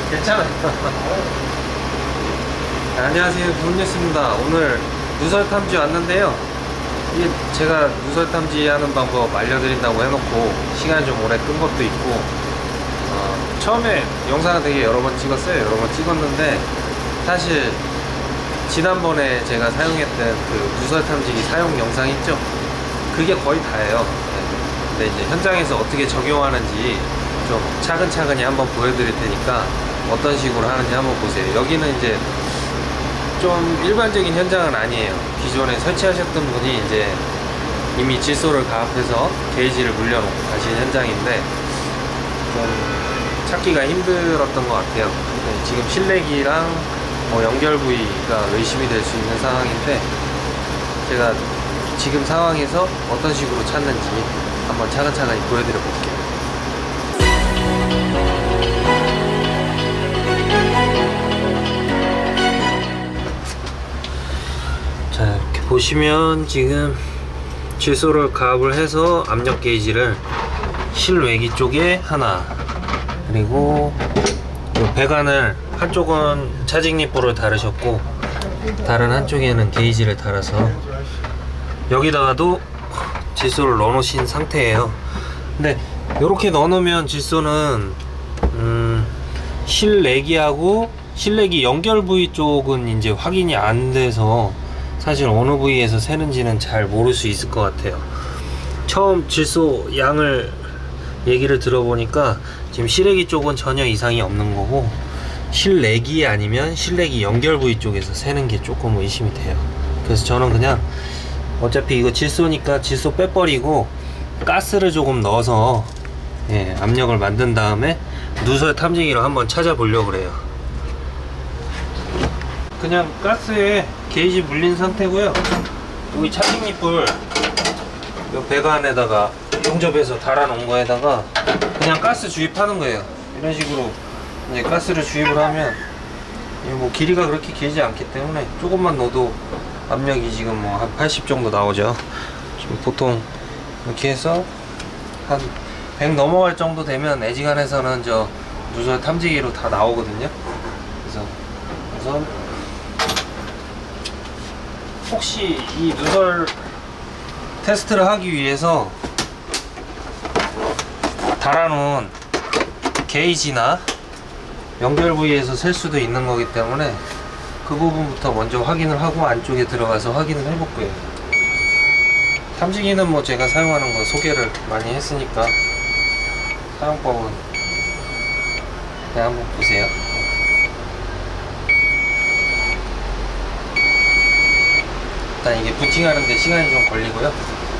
괜찮아요. 안녕하세요, 구은뉴스입니다. 오늘 누설 탐지 왔는데요. 이게 제가 누설 탐지하는 방법 알려드린다고 해놓고 시간이 좀 오래 끈 것도 있고, 처음에 영상을 되게 여러 번 찍었어요. 여러 번 찍었는데 사실 지난번에 제가 사용했던 그 누설 탐지기 사용 영상 있죠? 그게 거의 다예요. 근데 이제 현장에서 어떻게 적용하는지 좀 차근차근히 한번 보여드릴 테니까 어떤 식으로 하는지 한번 보세요. 여기는 이제 좀 일반적인 현장은 아니에요. 기존에 설치하셨던 분이 이제 이미 질소를 가압해서 게이지를 물려놓고 가신 현장인데 좀 찾기가 힘들었던 것 같아요. 지금 실내기랑 연결 부위가 의심이 될 수 있는 상황인데 제가 지금 상황에서 어떤 식으로 찾는지 한번 차근차근히 보여드려 볼게요. 자, 이렇게 보시면 지금 질소를 가압을 해서 압력 게이지를 실외기 쪽에 하나, 그리고 배관을 한쪽은 차직립보를 달으셨고 다른 한쪽에는 게이지를 달아서 여기다가도 질소를 넣어 놓으신 상태예요. 근데 이렇게 넣어 놓으면 질소는 실내기하고 실내기 연결 부위 쪽은 이제 확인이 안 돼서 사실 어느 부위에서 새는지는 잘 모를 수 있을 것 같아요. 처음 질소 양을 얘기를 들어보니까 지금 실외기 쪽은 전혀 이상이 없는 거고 실내기 아니면 실내기 연결 부위 쪽에서 새는 게 조금 의심이 돼요. 그래서 저는 그냥 어차피 이거 질소니까 질소 빼버리고 가스를 조금 넣어서 압력을 만든 다음에 누설 탐지기로 한번 찾아보려고 그래요. 그냥 가스에 게이지 물린 상태고요. 여기 차직립불 이 배관에다가 용접해서 달아 놓은 거에다가 그냥 가스 주입하는 거예요. 이런 식으로 이제 가스를 주입을 하면 뭐 길이가 그렇게 길지 않기 때문에 조금만 넣어도 압력이 지금 뭐 한 80 정도 나오죠. 지금 보통 이렇게 해서 한 100 넘어갈 정도 되면 애지간해서는 저 누설 탐지기로 다 나오거든요. 그래서 우선 혹시 이 누설 테스트를 하기 위해서 달아놓은 게이지나 연결 부위에서 셀 수도 있는 거기 때문에 그 부분부터 먼저 확인을 하고 안쪽에 들어가서 확인을 해볼 거예요. 탐지기는 뭐 제가 사용하는 거 소개를 많이 했으니까 사용법은 그냥 한번 보세요. 일단 이게 부팅하는데 시간이 좀 걸리고요.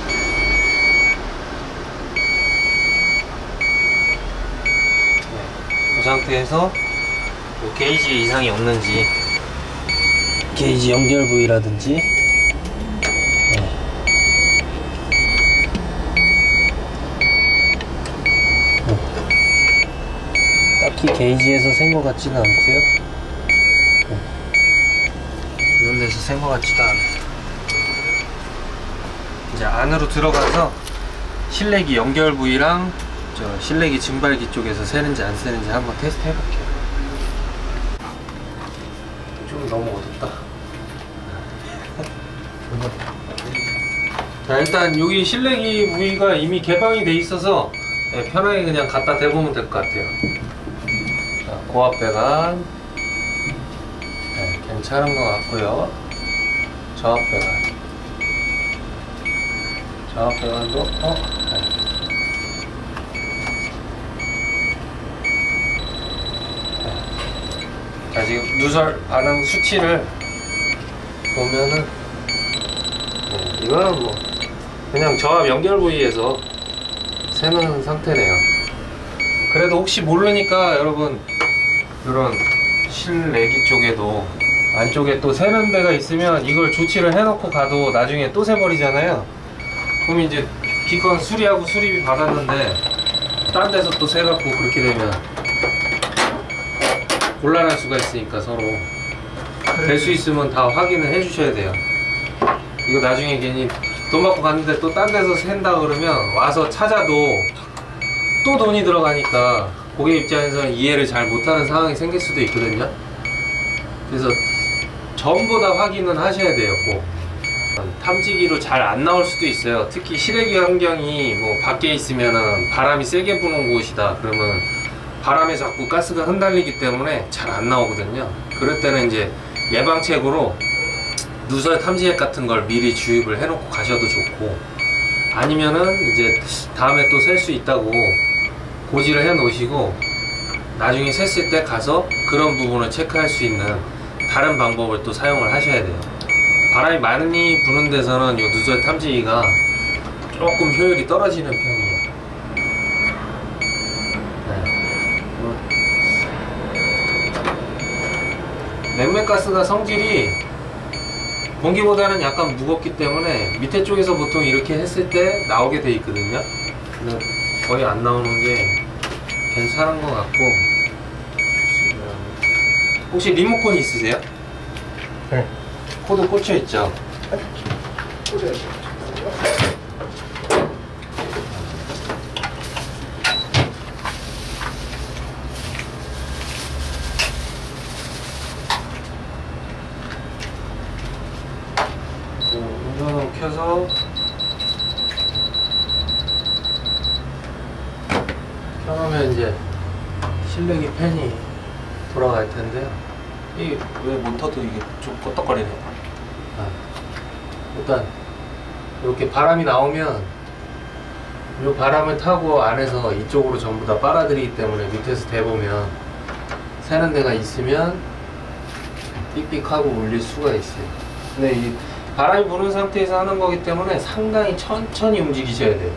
이 상태에서 게이지 이상이 없는지, 게이지 연결 부위라든지 딱히 게이지에서 센 것 같지는 않고요. 이런 데서 센 것 같지도 않아요. 이제 안으로 들어가서 실내기 연결 부위랑 저 실내기 증발기 쪽에서 새는지 안 새는지 한번 테스트 해볼게요. 좀 너무 어둡다. 자, 일단 여기 실내기 부위가 이미 개방이 돼 있어서 편하게 그냥 갖다 대보면 될 것 같아요. 자, 고압 배관 괜찮은 것 같고요. 저압 배관, 저압 배관도 자, 지금 누설 반응 수치를 보면은 이거는 뭐 그냥 저압 연결 부위에서 새는 상태네요. 그래도 혹시 모르니까 여러분 이런 실내기 쪽에도 안쪽에 또 새는 데가 있으면 이걸 조치를 해놓고 가도 나중에 또 새버리잖아요. 그럼 이제 기껏 수리하고 수리비 받았는데 딴 데서 또 새갖고 그렇게 되면 곤란할 수가 있으니까 서로 될 수 있으면 다 확인을 해 주셔야 돼요. 이거 나중에 괜히 돈 받고 갔는데 또 딴 데서 샌다 그러면 와서 찾아도 또 돈이 들어가니까 고객 입장에서는 이해를 잘 못하는 상황이 생길 수도 있거든요. 그래서 전부 다 확인은 하셔야 돼요. 꼭 탐지기로 잘 안 나올 수도 있어요. 특히 실외기 환경이 뭐 밖에 있으면은 바람이 세게 부는 곳이다 그러면 바람에 자꾸 가스가 흩날리기 때문에 잘 안 나오거든요. 그럴 때는 이제 예방책으로 누설 탐지액 같은 걸 미리 주입을 해놓고 가셔도 좋고, 아니면은 이제 다음에 또 셀 수 있다고 고지를 해 놓으시고 나중에 샜을 때 가서 그런 부분을 체크할 수 있는 다른 방법을 또 사용을 하셔야 돼요. 바람이 많이 부는 데서는 이 누설 탐지기가 조금 효율이 떨어지는 편이에요. 냉매가스가 성질이 공기보다는 약간 무겁기 때문에 밑에 쪽에서 보통 이렇게 했을 때 나오게 돼 있거든요. 근데 거의 안 나오는 게 괜찮은 것 같고. 혹시 리모컨 있으세요? 네. 코드 꽂혀 있죠? 꽂아야죠. 운전을 켜서 켜놓으면 이제 실내기 팬이 돌아갈 텐데요. 이 왜 모터도 이게 좀 껐덕거리네. 일단 이렇게 바람이 나오면 이 바람을 타고 안에서 이쪽으로 전부 다 빨아들이기 때문에 밑에서 대보면 새는 데가 있으면 삑삑하고 울릴 수가 있어요. 근데 이 바람이 부는 상태에서 하는 거기 때문에 상당히 천천히 움직이셔야 돼요.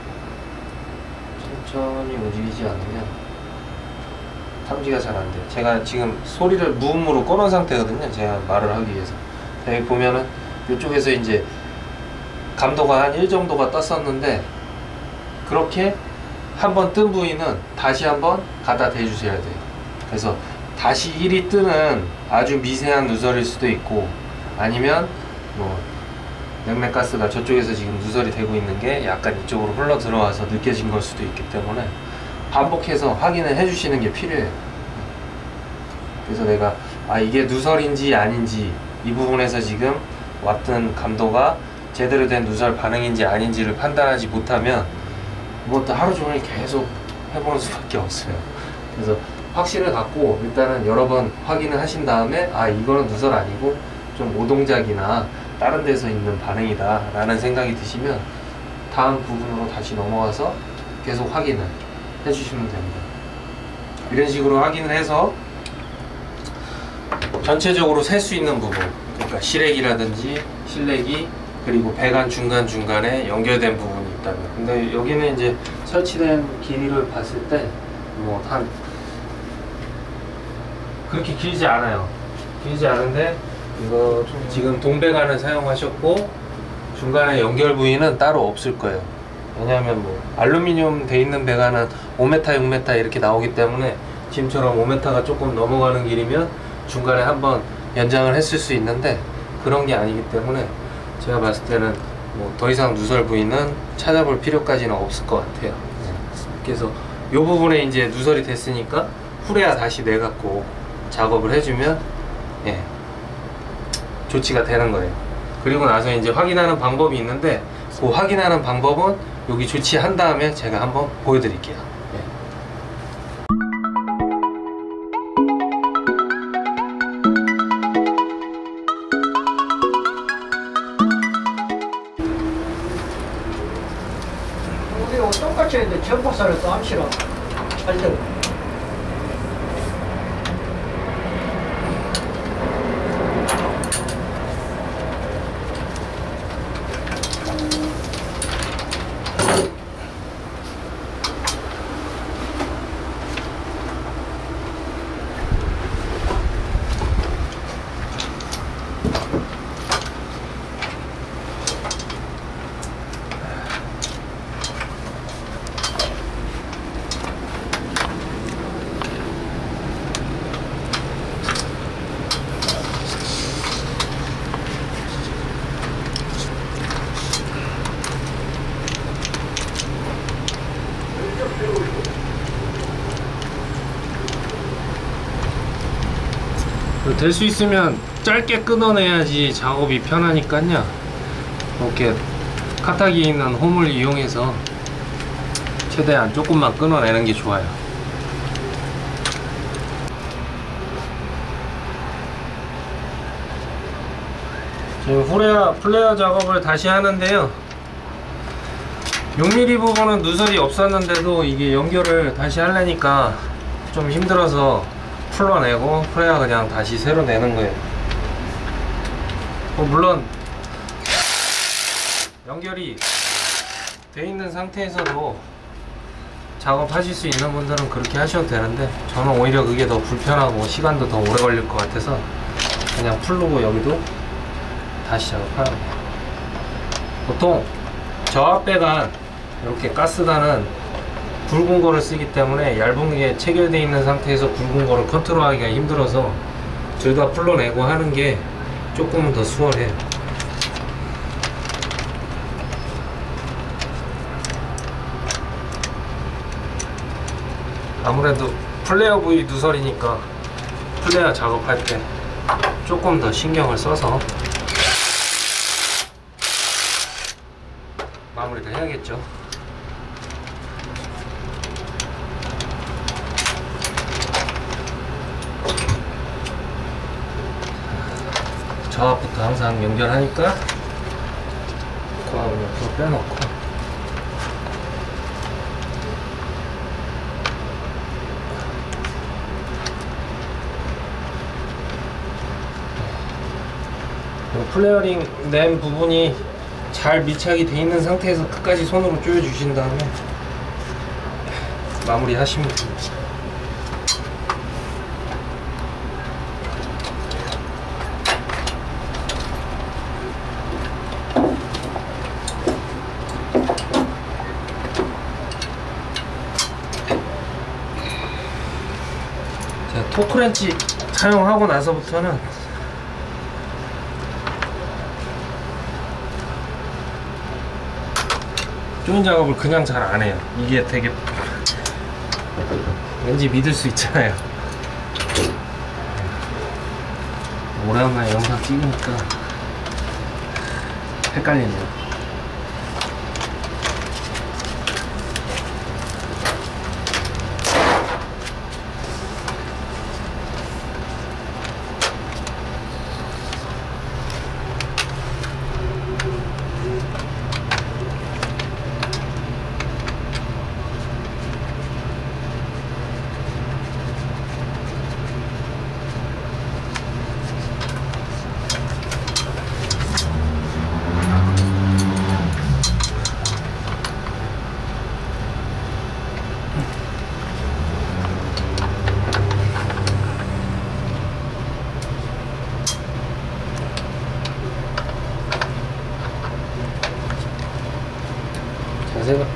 천천히 움직이지 않으면 탐지가 잘 안 돼요. 제가 지금 소리를 무음으로 꺼놓은 상태거든요. 제가 말을 하기 위해서. 여기 보면은 이쪽에서 이제 감도가 한 1 정도가 떴었는데, 그렇게 한번 뜬 부위는 다시 한번 갖다 대주셔야 돼요. 그래서 다시 1이 뜨는 아주 미세한 누설일 수도 있고, 아니면 뭐 냉매가스가 저쪽에서 지금 누설이 되고 있는 게 약간 이쪽으로 흘러 들어와서 느껴진 걸 수도 있기 때문에 반복해서 확인을 해주시는 게 필요해요. 그래서 내가 이게 누설인지 아닌지, 이 부분에서 지금 왔던 감도가 제대로 된 누설 반응인지 아닌지를 판단하지 못하면 뭐 하루 종일 계속 해보는 수밖에 없어요. 그래서 확신을 갖고 일단은 여러 번 확인을 하신 다음에 이거는 누설 아니고 좀 오동작이나 다른 데서 있는 반응이다 라는 생각이 드시면 다음 부분으로 다시 넘어가서 계속 확인을 해주시면 됩니다. 이런 식으로 확인을 해서 전체적으로 셀 수 있는 부분, 그러니까 실외기라든지 실내기, 그리고 배관 중간중간에 연결된 부분이 있다면, 근데 여기는 이제 설치된 길이를 봤을 때 뭐 한 그렇게 길지 않아요. 길지 않은데 이거 지금 동배관을 사용하셨고 중간에 연결 부위는 따로 없을 거예요. 왜냐하면 뭐 알루미늄 돼 있는 배관은 5m, 6m 이렇게 나오기 때문에 지금처럼 5m가 조금 넘어가는 길이면 중간에 한번 연장을 했을 수 있는데, 그런 게 아니기 때문에 제가 봤을 때는 뭐 더 이상 누설 부위는 찾아볼 필요까지는 없을 것 같아요. 그래서 이 부분에 이제 누설이 됐으니까 후레야 다시 내갖고 작업을 해주면 조치가 되는 거예요. 그리고 나서 이제 확인하는 방법이 있는데, 그 확인하는 방법은 여기 조치한 다음에 제가 한번 보여드릴게요. 우리 똑같이 했는데 전복살을 또 암시로 살려고. 될 수 있으면 짧게 끊어내야지 작업이 편하니까요. 이렇게 카타기에 있는 홈을 이용해서 최대한 조금만 끊어내는 게 좋아요. 지금 플레어 작업을 다시 하는데요. 6mm 부분은 누설이 없었는데도 이게 연결을 다시 하려니까 좀 힘들어서 풀러내고 플레어 그냥 다시 새로 내는 거예요. 물론 연결이 돼 있는 상태에서도 작업하실 수 있는 분들은 그렇게 하셔도 되는데, 저는 오히려 그게 더 불편하고 시간도 더 오래 걸릴 것 같아서 그냥 풀르고 여기도 다시 작업하는 거예요. 보통 저 앞에가 이렇게 가스단은 굵은 거를 쓰기 때문에 얇은 게 체결되어 있는 상태에서 굵은 거를 컨트롤하기가 힘들어서 둘 다 풀러내고 하는 게 조금은 더 수월해요. 아무래도 플레어 부위 누설이니까 플레어 작업할 때 조금 더 신경을 써서 마무리를 해야겠죠. 저 앞부터 항상 연결하니까 코하고 옆으로 빼놓고, 플레어링 낸 부분이 잘 밀착이 돼 있는 상태에서 끝까지 손으로 조여 주신 다음에 마무리 하시면 됩니다. 자, 토크렌치 사용하고 나서부터는 조인 작업을 그냥 잘 안 해요. 이게 되게 왠지 믿을 수 있잖아요. 오랜만에 영상 찍으니까 헷갈리네요. 자세가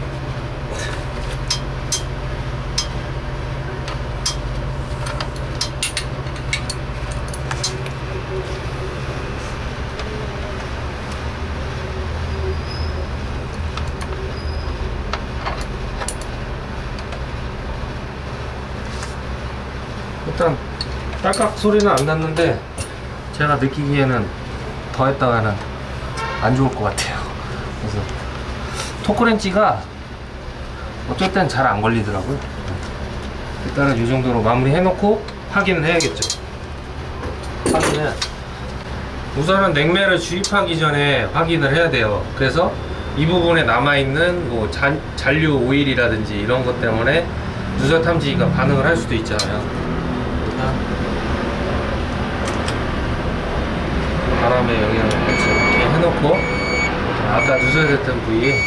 일단 딸깍 소리는 안 났는데 제가 느끼기에는 더 했다가는 안 좋을 것 같아요. 그래서 토크렌치가 어쩔 땐 잘 안 걸리더라고요. 일단은 이 정도로 마무리 해놓고 확인을 해야겠죠. 확인은 우선은 냉매를 주입하기 전에 확인을 해야 돼요. 그래서 이 부분에 남아있는 뭐 잔류 오일이라든지 이런 것 때문에 누설 탐지기가 반응을 할 수도 있잖아요. 바람의 영향을 같이 이렇게 해놓고 아까 누설됐던 부위에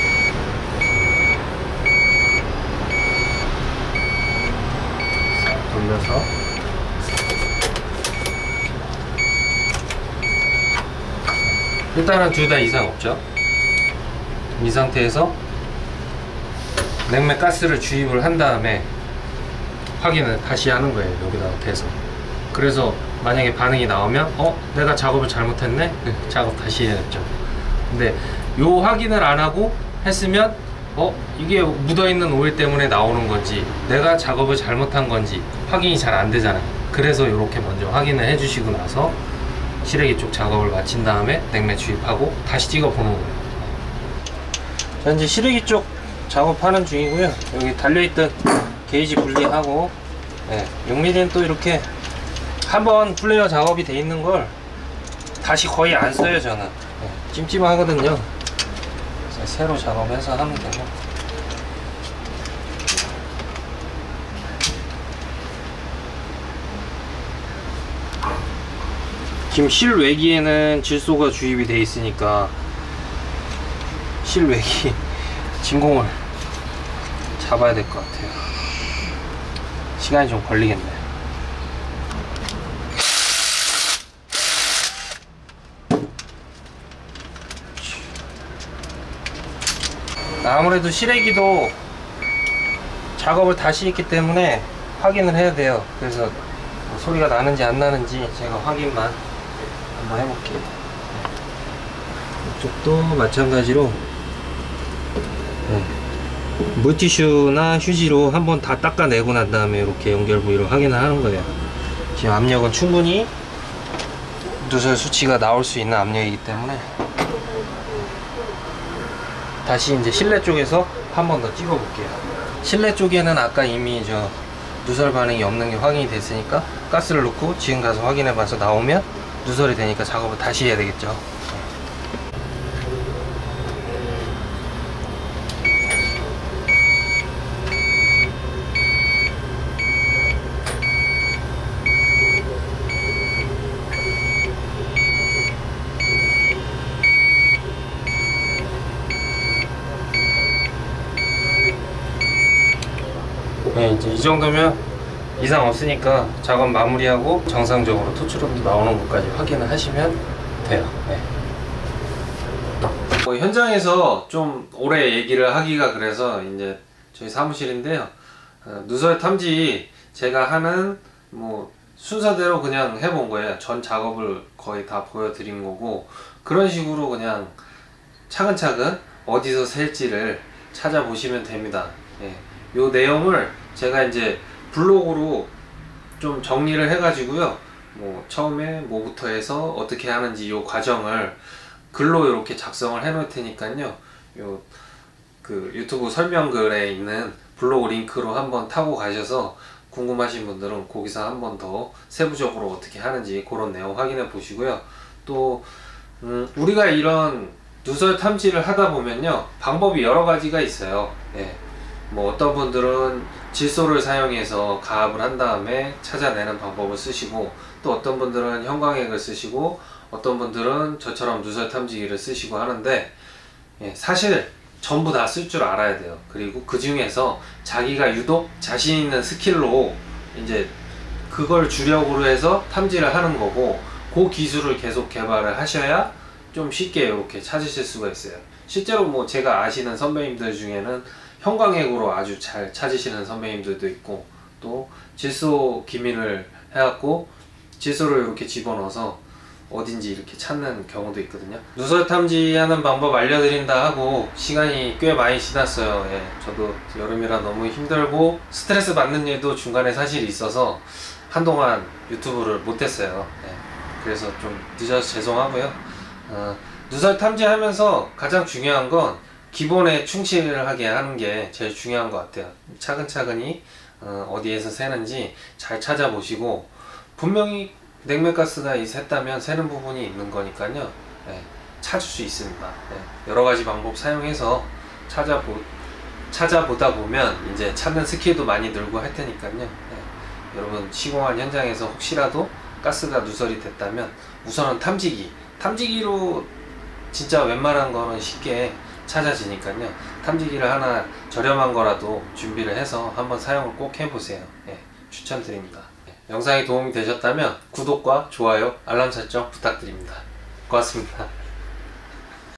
돌려서 일단은 둘 다 이상 없죠. 이 상태에서 냉매 가스를 주입을 한 다음에 확인을 다시 하는 거예요. 여기다가 대서. 그래서 만약에 반응이 나오면 내가 작업을 잘못했네? 작업 다시 해야겠죠. 근데 요 확인을 안 하고 했으면 이게 묻어있는 오일 때문에 나오는 건지 내가 작업을 잘못한 건지 확인이 잘 안 되잖아요. 그래서 이렇게 먼저 확인을 해 주시고 나서 실외기 쪽 작업을 마친 다음에 냉매 주입하고 다시 찍어 보는 거예요. 자, 이제 실외기 쪽 작업하는 중이고요. 여기 달려있던 게이지 분리하고, 6mm는 또 이렇게 한번 플레이어 작업이 돼 있는 걸 다시 거의 안 써요. 저는 찜찜하거든요. 새로 작업해서 하면 되고. 지금 실외기에는 질소가 주입이 돼 있으니까 실외기 진공을 잡아야 될 것 같아요. 시간이 좀 걸리겠네. 아무래도 실외기도 작업을 다시 했기 때문에 확인을 해야 돼요. 그래서 소리가 나는지 안 나는지 제가 확인만 한번 해볼게요. 이쪽도 마찬가지로 물티슈나 휴지로 한번 다 닦아내고 난 다음에 이렇게 연결 부위로 확인을 하는 거예요. 지금 압력은 충분히 누설 수치가 나올 수 있는 압력이기 때문에 다시 이제 실내 쪽에서 한 번 더 찍어 볼게요. 실내 쪽에는 아까 이미 저 누설 반응이 없는 게 확인이 됐으니까 가스를 넣고 지금 가서 확인해 봐서 나오면 누설이 되니까 작업을 다시 해야 되겠죠. 이제 이 정도면 이상 없으니까 작업 마무리하고 정상적으로 토출음도 나오는 것까지 확인을 하시면 돼요. 현장에서 좀 오래 얘기를 하기가 그래서 이제 저희 사무실인데요. 누설 탐지 제가 하는 뭐 순서대로 그냥 해본 거예요. 전 작업을 거의 다 보여드린 거고, 그런 식으로 그냥 차근차근 어디서 셀지를 찾아보시면 됩니다. 요 내용을 제가 이제 블로그로 좀 정리를 해가지고요. 뭐 처음에 뭐부터 해서 어떻게 하는지 요 과정을 글로 이렇게 작성을 해 놓을 테니까요. 요 그 유튜브 설명글에 있는 블로그 링크로 한번 타고 가셔서 궁금하신 분들은 거기서 한번 더 세부적으로 어떻게 하는지 그런 내용 확인해 보시고요. 또 우리가 이런 누설 탐지를 하다 보면요, 방법이 여러 가지가 있어요. 뭐 어떤 분들은 질소를 사용해서 가압을 한 다음에 찾아내는 방법을 쓰시고, 또 어떤 분들은 형광액을 쓰시고, 어떤 분들은 저처럼 누설 탐지기를 쓰시고 하는데, 사실 전부 다 쓸 줄 알아야 돼요. 그리고 그 중에서 자기가 유독 자신 있는 스킬로 이제 그걸 주력으로 해서 탐지를 하는 거고, 그 기술을 계속 개발을 하셔야 좀 쉽게 이렇게 찾으실 수가 있어요. 실제로 뭐 제가 아시는 선배님들 중에는 형광액으로 아주 잘 찾으시는 선배님들도 있고, 또 질소 기민을 해갖고 질소를 이렇게 집어넣어서 어딘지 이렇게 찾는 경우도 있거든요. 누설 탐지하는 방법 알려드린다 하고 시간이 꽤 많이 지났어요. 저도 여름이라 너무 힘들고 스트레스 받는 일도 중간에 사실 있어서 한동안 유튜브를 못했어요. 그래서 좀 늦어서 죄송하고요. 누설 탐지하면서 가장 중요한 건 기본에 충실하게 하는 게 제일 중요한 것 같아요. 차근차근히 어디에서 새는지 잘 찾아보시고, 분명히 냉매가스가 샜다면 새는 부분이 있는 거니까요. 찾을 수 있습니다. 여러 가지 방법 사용해서 찾아보다 보면 이제 찾는 스킬도 많이 늘고 할 테니까요. 여러분 시공한 현장에서 혹시라도 가스가 누설이 됐다면 우선은 탐지기로 진짜 웬만한 거는 쉽게 찾아지니까요. 탐지기를 하나 저렴한 거라도 준비를 해서 한번 사용을 꼭 해보세요. 추천드립니다. 영상이 도움이 되셨다면 구독과 좋아요, 알람 설정 부탁드립니다. 고맙습니다.